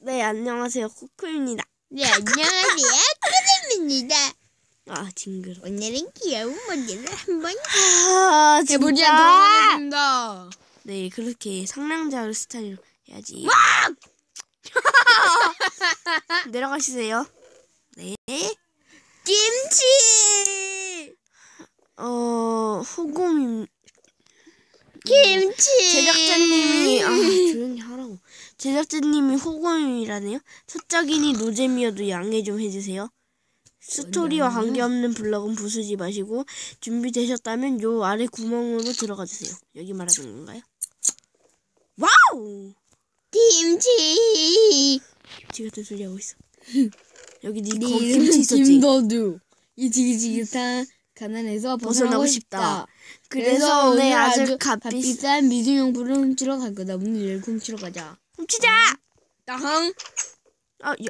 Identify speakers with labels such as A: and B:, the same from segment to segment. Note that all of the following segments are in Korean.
A: 네, 안녕하세요. 코코입니다.
B: 네, 안녕하세요. 크림입니다.
A: 아, 징그러.
B: 오늘은 귀여운 모델을 한번
A: 해보자.
B: 하겠습니다.
A: 네, 그렇게 상남자 스타일로 해야지. 내려가시세요. 네.
B: 김치.
A: 후곰임.
B: 김치.
A: 제작자님이 조용히 하라고. 제작자님이 호곰이라네요. 초짝이니 노잼이어도 양해 좀 해주세요. 스토리와 관계없는 블럭은 부수지 마시고 준비되셨다면 요 아래 구멍으로 들어가 주세요. 여기 말하는 건가요? 와우!
B: 김치.
A: 김치 같은 소리 하고 있어. 여기 네 김치 있었지?
B: 김도두. 이 지긋지긋한 가난에서 벗어나고 싶다.
A: 그래서 오늘 아주
B: 값비싼 미술용품을 훔치러 갈 거다. 오늘 훔치러 가자.
A: 훔치자!
B: 땅.
A: 아, 야.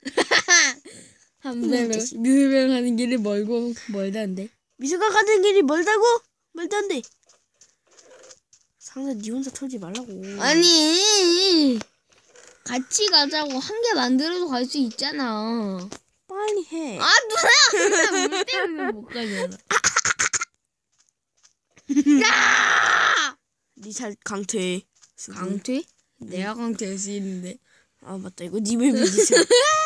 B: 미술관 가는 길이 멀다는데.
A: 미술관 가는 길이 멀다고? 말도 안 돼. 상대 니 혼자 털지 말라고.
B: 아니. 같이 가자고. 한 개 만들어도 갈 수 있잖아.
A: 빨리 해.
B: 아, 누나! 못 때문에 못 가잖아. 야!
A: 니 잘 강퇴.
B: 강퇴? 내가 강퇴할 수 있는데.
A: 아, 맞다. 이거 니 맵이지.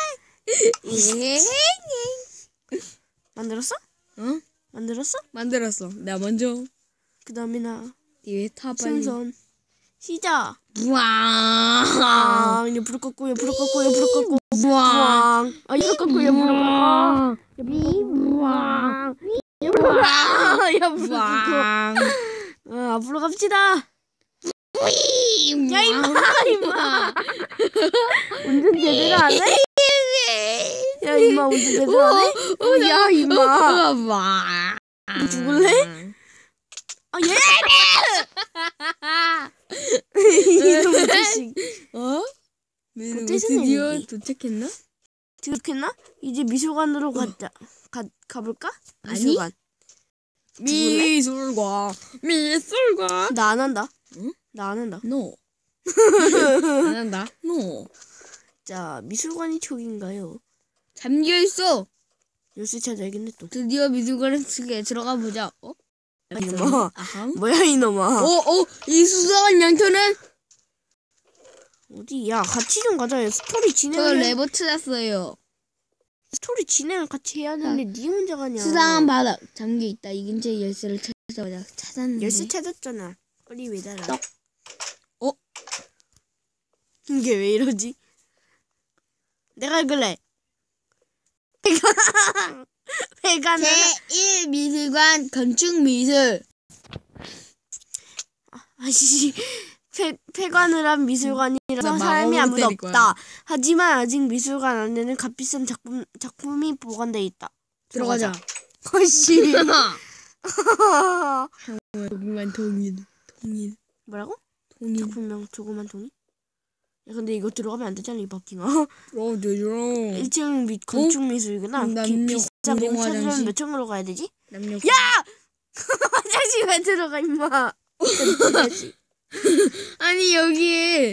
A: 만들었어?
B: 응?
A: 만들었어?
B: 만들었어. 나 먼저.
A: 그 다음에 나
B: 뒤에 타 빨리.
A: 승선 시작.
B: 우와.
A: 이제 불 껐고, 불 껐고, 불 껐고.
B: 우와.
A: 아, 불 껐고, 불 껐고.
B: 우와.
A: 야, 불 껐고. 앞으로 갑시다. 야, 임마. 운전 제대로 안 해? 야, 임마, 운전 제대로 안 해? 야, 임마.
B: 우와.
A: 죽을래? 아, 얘! 이놈 자식.
B: 드디어 도착했나?
A: 도착했나? 이제 미술관으로 가볼까?
B: 아니?
A: 미술관.
B: 미술관.
A: 나 안 한다.
B: 응?
A: 나 안 한다.
B: No. 안 한다. No.
A: 자, 미술관이 촉인가요?
B: 잠겨있어.
A: 열쇠 찾아야겠네 또.
B: 드디어 미술관에 들어가 보자.
A: 이놈아.
B: 아하.
A: 뭐야 이놈아.
B: 이 수상한 양털은?
A: 어디? 야, 같이 좀 가자. 스토리
B: 저
A: 진행을
B: 레버 찾았어요.
A: 스토리 진행을 같이 해야 하는데 니 혼자 가냐.
B: 수상한 바닥 잠겨있다. 이 근처에 열쇠를 찾아보자. 찾았는데.
A: 열쇠 찾았잖아. 빨리 매달아.
B: 떡.
A: 이게 왜 이러지? 내가 읽을래. 회관을
B: 제1미술관 건축미술.
A: 아씨 폐관을 한 미술관이라서
B: 나
A: 사람이 아무도
B: 때릴 거야.
A: 없다. 하지만 아직 미술관 안에는 값비싼 작품이 보관돼 있다.
B: 들어가자.
A: 아씨.
B: 조그만 동일.
A: 뭐라고?
B: 동일.
A: 작품명 조그만 통이? 야, 근데 이거 들어가면 안 되잖아, 이 바퀴가.
B: 들어오죠.
A: 1층 건축 미술이구나. 비싼 공 찾으려면 몇 층으로 가야 되지? 야! 화장실 왜 들어가, 임마.
B: 아니 여기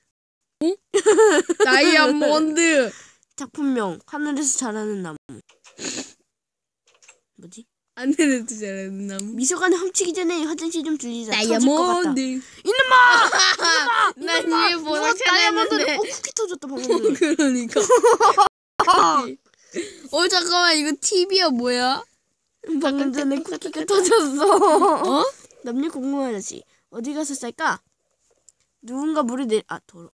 B: 다이아몬드.
A: 작품명 하늘에서 자라는 나무. 뭐지?
B: 하늘에서 자라는 나무.
A: 미술관에 훔치기 전에 화장실 좀 들리자. 터질 것 같다.
B: 다이아몬드.
A: 이놈아!
B: 난 이게 뭐라
A: 다이아몬드.
B: 찾았는데.
A: 쿠키 터졌다 방금.
B: 그러니까. 잠깐만 이거 TV야 뭐야?
A: 방금 전에 쿠키가 터졌어.
B: 어?
A: 남녀 궁금한 아저씨. 어디 가서 쌀까? 누군가 물에 더러.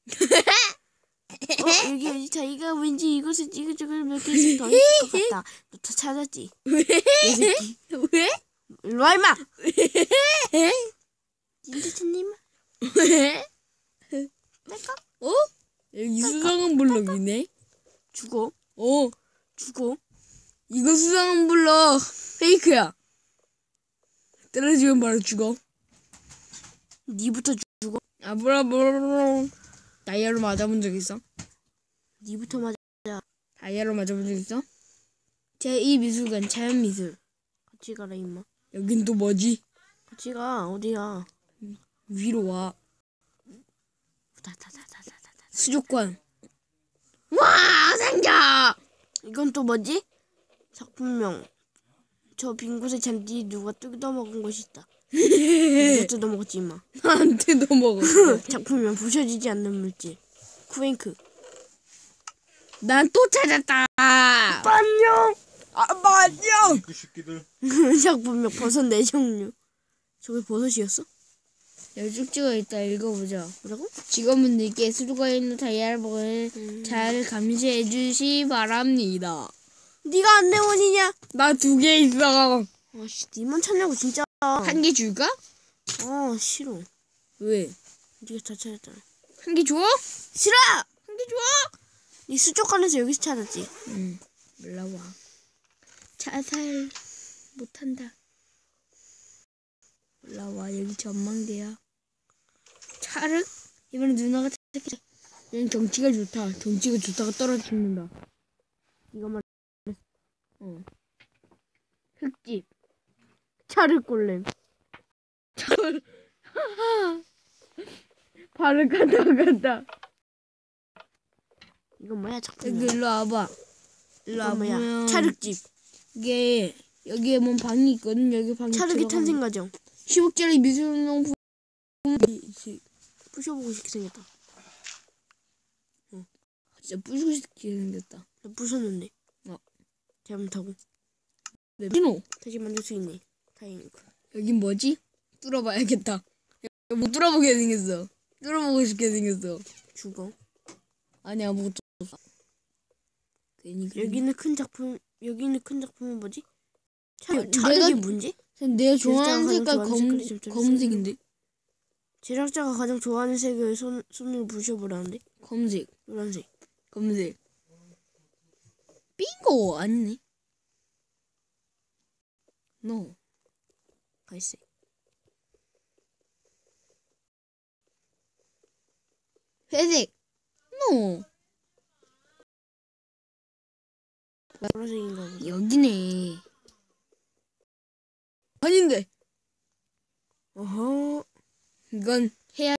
A: 여기 자기가 왠지 이것을 찌글찌글 몇 개씩 더 있을 것 같다. 너 다 찾았지?
B: 왜?
A: 이 새끼.
B: 왜?
A: 일로 와 임마.
B: 왜?
A: 진짜님.
B: 왜?
A: 쌀까?
B: 여기 수상한 블럭이네.
A: 죽어. 죽어.
B: 이거 수상한 블럭 페이크야. 떨어지면 바로 죽어.
A: 니부터 죽어.
B: 뭐라. 다이아로 맞아본 적 있어?
A: 니부터 맞아.
B: 다이아로 맞아본 적 있어? 제2미술관 자연미술.
A: 같이 가라 임마.
B: 여긴 또 뭐지?
A: 같이 가. 어디야?
B: 위로 와.
A: 다다다다다다.
B: 수족관.
A: 이건 또 뭐지? 작품명. 저 빈 곳에 잔디 누가 뜯어먹은 것이 있다. 누가 뜯어먹었지 임마.
B: 나한테 넘어갔어.
A: 작품명 부셔지지 않는 물질. 쿠잉크.
B: 난 또 찾았다.
A: 안녕.
B: 안녕.
C: 그 새끼들.
A: 작품명 버섯 4종류. 저게 버섯이었어?
B: 여기 쪽지가 있다. 읽어보자.
A: 뭐라고?
B: 직원분들께 수도가 있는 다이아를 잘 감시해 주시 바랍니다.
A: 네가 안내원이냐?
B: 나 2개 있어.
A: 아씨, 니만 찾냐고 진짜.
B: 1개 줄까?
A: 아 싫어.
B: 왜?
A: 네가 다 찾았잖아.
B: 1개 줘?
A: 싫어.
B: 1개 줘?
A: 네 수족관에서 여기서 찾았지.
B: 응. 올라와. 자살 못한다. 올라와. 여기 전망대야. 차를? 이번엔 누나가 찾겠다. 얘는 경치가 좋다. 경치가 좋다가 떨어져 죽는다.
A: 이거만.
B: 흙집.
A: 차를 꼴렘.
B: 발을 간다.
A: 이건 뭐야
B: 여기
A: 작품명.
B: 일로 와봐. 일로
A: 이건 뭐야?
B: 와보면
A: 차륵집.
B: 이게 여기에 뭔 방이 있거든. 여기 방에
A: 차륵의 탄생 과정.
B: 10억짜리 미술용품
A: 부셔보고 싶게 생겼다.
B: 진짜 부수고 싶게 생겼다.
A: 나 부셨는데. 잘못하고.
B: 네. 민호.
A: 다시 만들 수 있네. 다행이고.
B: 여긴 뭐지? 뚫어봐야겠다. 여기 못 뚫어보게 생겼어. 뚫어보고 싶게 생겼어.
A: 죽어.
B: 아니 아무것도 없어. 괜히
A: 여기는 큰 작품. 여기는 큰 작품은 뭐지?
B: 내가-
A: 차륵이 뭔지?
B: 내가 좋아하는
A: 가장
B: 색깔
A: 좋아하는 색깔이 좀
B: 검은색인데?
A: 제작자가 가장 좋아하는 색을 손으로 부셔보라는데.
B: 검은색.
A: 노란색.
B: 검은색. 빙고 아니네. No.
A: 갈색.
B: 회색. No.
A: 보라색인가 보다.
B: 여기네. 아닌데.
A: 어허.
B: 이건 해야.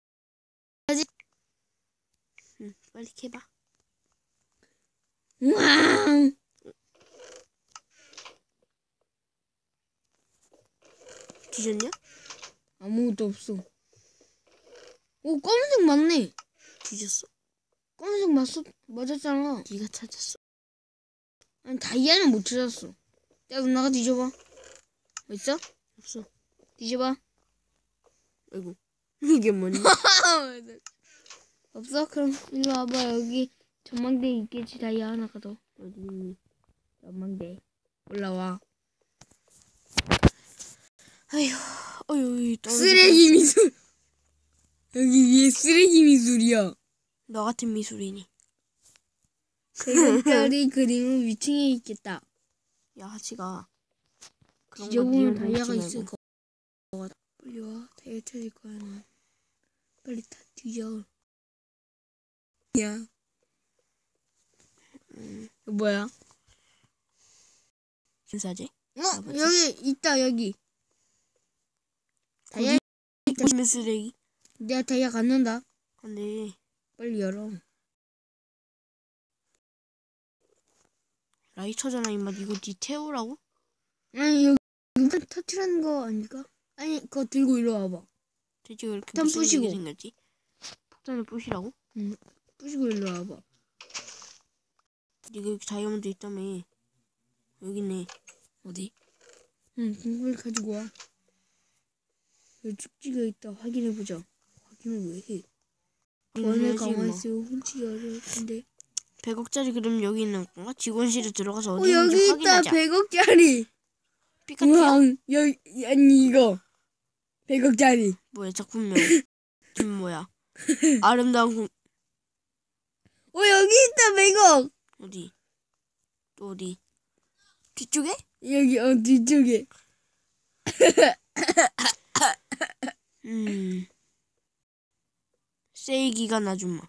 A: 응, 빨리 캐봐.
B: 우왕.
A: 뒤졌냐?
B: 아무것도 없어. 오, 검은색 맞네.
A: 뒤졌어.
B: 검은색 맞았잖아.
A: 네가 찾았어.
B: 아니, 다이아는 못 찾았어. 야, 누나가 뒤져봐. 있어?
A: 없어.
B: 뒤져봐.
A: 아이고. 이게 뭐니?
B: 없어? 그럼 일로 와봐. 여기 전망대 있겠지. 다이아 하나가 더.
A: 어디 있니?
B: 전망대. 올라와.
A: 어휴,
B: 쓰레기 미술. 여기 위에 쓰레기 미술이야.
A: 너 같은 미술이니.
B: 100원짜리 그림은 위층에 있겠다.
A: 야, 하치가. 그런 거
B: 뒤져보면
A: 니은
B: 다이아가
A: 놓지
B: 있을
A: 말고.
B: 거 같아. 빨리 와. 다이아 찾을 거야, 나. 빨리 다 뒤져. 야. 이거 뭐야?
A: 신사제?
B: 여기 있다, 여기. 다이아,
A: 보시는 쓰레기?
B: 내가 다이아 갖는다.
A: 근데
B: 빨리 열어.
A: 라이터잖아 임마. 이거 니 태우라고?
B: 아니, 여기 터트리는 거 아닐까? 아니, 그거 들고 일로 와봐.
A: 돼지가 이렇게
B: 폭탄
A: 무슨
B: 부시고.
A: 일이 생겼지? 폭탄을 부시라고?
B: 부시고 일로 와봐.
A: 니가 여기 다이아몬드 있다며. 여기 있네.
B: 어디? 응, 그걸 가지고 와. 여기 축지가 있다. 확인해보자. 확인을 왜 해? 원을
A: 해야지,
B: 가만히
A: 임마.
B: 있으면 훔치기 어려울 텐데.
A: 100억짜리 그림 여기 있는 건가? 직원실에 들어가서 어디
B: 여기
A: 있는지
B: 있다.
A: 확인하자.
B: 100억짜리.
A: 삐까띠야?
B: 우왕. 여기, 아니, 이거. 100억짜리.
A: 뭐야 작품명. 지금 뭐야? 아름다운
B: 여기 있다. 100억.
A: 어디? 또 어디? 뒤쪽에?
B: 여기, 뒤쪽에.
A: 세일 기간 아줌마.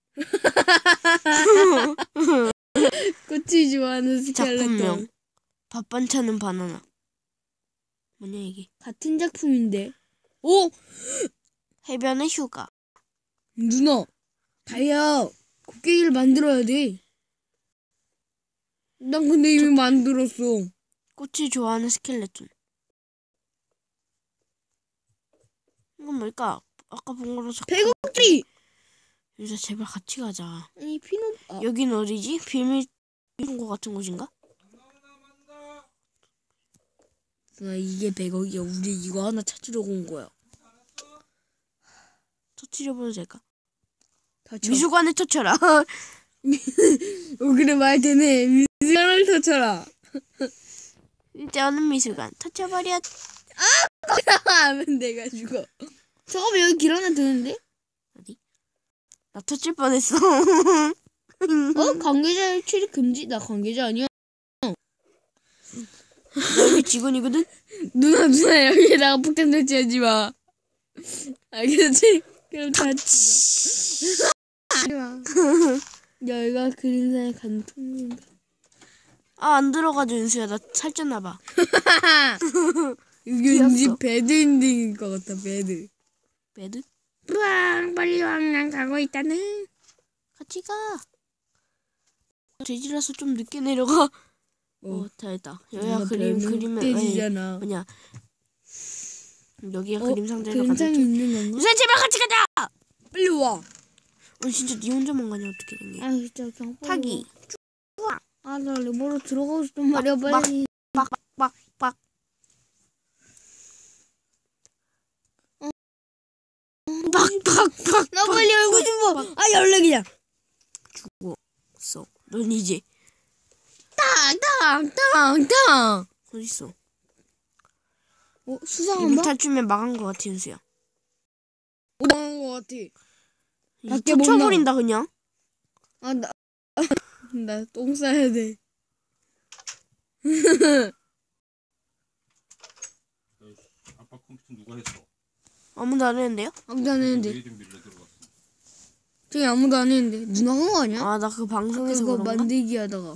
B: 꽃이 좋아하는
A: 작품명.
B: 스켈레톤.
A: 밥 반찬은 바나나. 뭐냐 이게?
B: 같은 작품인데. 오!
A: 해변의 휴가.
B: 누나. 다이아. 곡괭이를 만들어야 돼. 난 근데 이미 만들었어.
A: 꽃을 좋아하는 스켈레톤. 이건 뭘까? 아까 본 거로
B: 배고프지?
A: 윤수야 제발 같이 가자.
B: 아니 피노.
A: 여긴 어디지? 비밀 거 같은 곳인가?
B: 이게 100억이야. 우리 이거 하나 찾으려고 온 거야.
A: 터치려봐도 될까?
B: 터쳐.
A: 미술관을 터쳐라.
B: 그래 말 되네. 미술관을 터쳐라.
A: 쓸데없는 미술관 터쳐버려.
B: 하면 내가 죽어. 저거 여기 길 하나 드는데?
A: 어디? 나 터칠 뻔했어.
B: 관계자 출입 금지? 나 관계자 아니야.
A: 나 여기 직원이거든?
B: 누나 여기다가 폭탄 설치하지 마. 알겠지? 그럼 다 죽어. 여기가 그림사의 간통인가?
A: 아, 안 들어가죠, 윤수야. 나 살쪘나봐.
B: 이게 왠지 배드엔딩일 것 같아. 배드.
A: 배드?
B: 뿌앙 빨리 왕랑 가고 있다는.
A: 같이 가. 돼지라서 좀 늦게 내려가. 다 했다. 여기가 그림에
B: 돼지잖아.
A: 뭐냐. 여기가 그림 상자가 가득
B: 굉장히 있는 건가?
A: 윤수야, 제발 같이 가자!
B: 빨리 와.
A: 진짜 니 혼자만 가냐, 어떻게 된 게.
B: 아 진짜 그냥
A: 타기.
B: 아 나 레버로 들어가고 싶단 말이야 빨리.
A: 빡빡빡. 빡빡빡.
B: 나 빨리 얼굴 좀 봐. 아 연락이야.
A: 죽었어. 넌 이제
B: 땅땅땅땅.
A: 어딨어?
B: 수상한
A: 이분
B: 거?
A: 탈출면 막은 거 같아, 윤수야.
B: 망한 거 같아. 밖에 못
A: 터쳐버린다, 그냥.
B: 나 똥 싸야 돼.
C: 아빠 컴퓨터 누가 했어?
A: 아무도 안 했는데요?
B: 아무도 안 했는데.
C: 왜 좀 밀려 들어갔어?
B: 저기 아무도 안 했는데. 누가 한 거 아니야?
A: 나 그 방송에서
B: 그거
A: 그런가?
B: 만들기 하다가.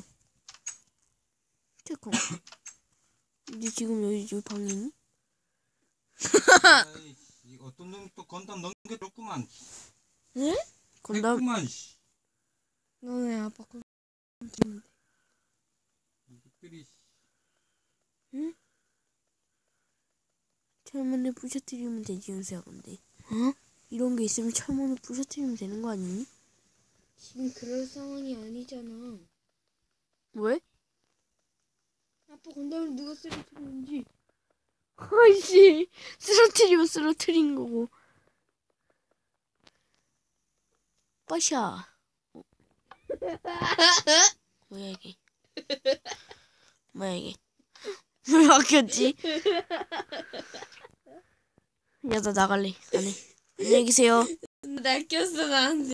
A: 태콩. 니 지금 여기 방에 있니?
C: 아이, 어떤 놈 또 건담 넘겨줬구만.
A: 네? 건담.
C: 했구만. 씨.
B: 너네 아빠 거.
C: 이것들이
A: 철문을 부셔뜨리면 되지, 윤수야, 근데.
B: 어?
A: 이런 게 있으면 철문을 부셔뜨리면 되는 거 아니니?
B: 지금 그럴 상황이 아니잖아.
A: 왜?
B: 아빠 건담을 누가 쓰러뜨렸는지.
A: 아이씨, 쓰러뜨리면 쓰러뜨린 거고. 빠샤. 뭐야 이게? 뭐야 이게? 왜 바뀌었지? 야, 나 나갈래. 안 해. 안녕히 계세요.
B: 낚였어 나한테.